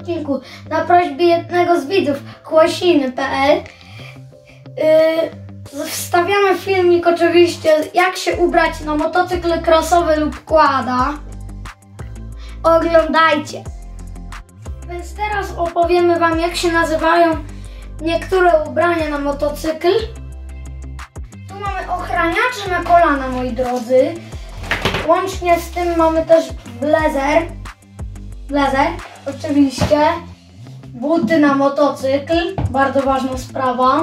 odcinku na prośbę jednego z widzów Chłosiny.pl wstawiamy filmik oczywiście, jak się ubrać na motocykl crossowy lub quada. Oglądajcie. Więc teraz opowiemy wam, jak się nazywają niektóre ubrania na motocykl. Tu mamy ochraniacze na kolana, moi drodzy. Łącznie z tym mamy też blazer, oczywiście, buty na motocykl, bardzo ważna sprawa.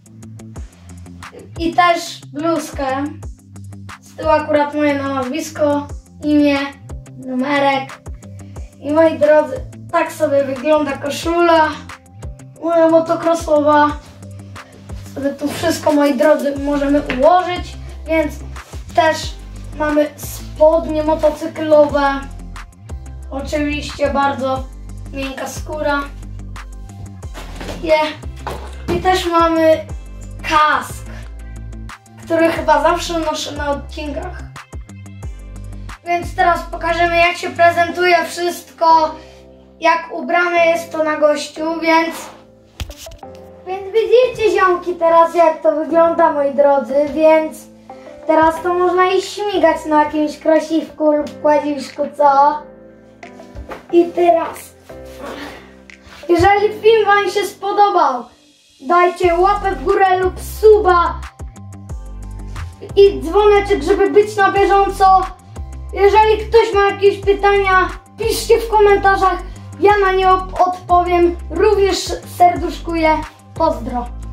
I też bluzkę. Z tyłu akurat moje nazwisko, imię, numerek. I moi drodzy, tak sobie wygląda koszula moja motocrossowa. Sobie tu wszystko, moi drodzy, możemy ułożyć, więc też mamy spodnie motocyklowe. Oczywiście bardzo miękka skóra. I też mamy kask, który chyba zawsze noszę na odcinkach. Więc teraz pokażemy, jak się prezentuje wszystko, jak ubrane jest to na gościu, więc widzicie, ziomki, teraz jak to wygląda, moi drodzy, więc teraz to można iść śmigać na jakimś krosiwku lub kładziwszku, co? I teraz, jeżeli film wam się spodobał, dajcie łapę w górę lub suba i dzwoneczek, żeby być na bieżąco. Jeżeli ktoś ma jakieś pytania, piszcie w komentarzach, ja na nie odpowiem. Również serduszkuję. Pozdro.